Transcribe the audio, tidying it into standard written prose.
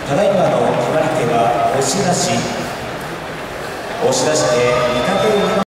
ただいまの決まり手は押し出しで御嶽海の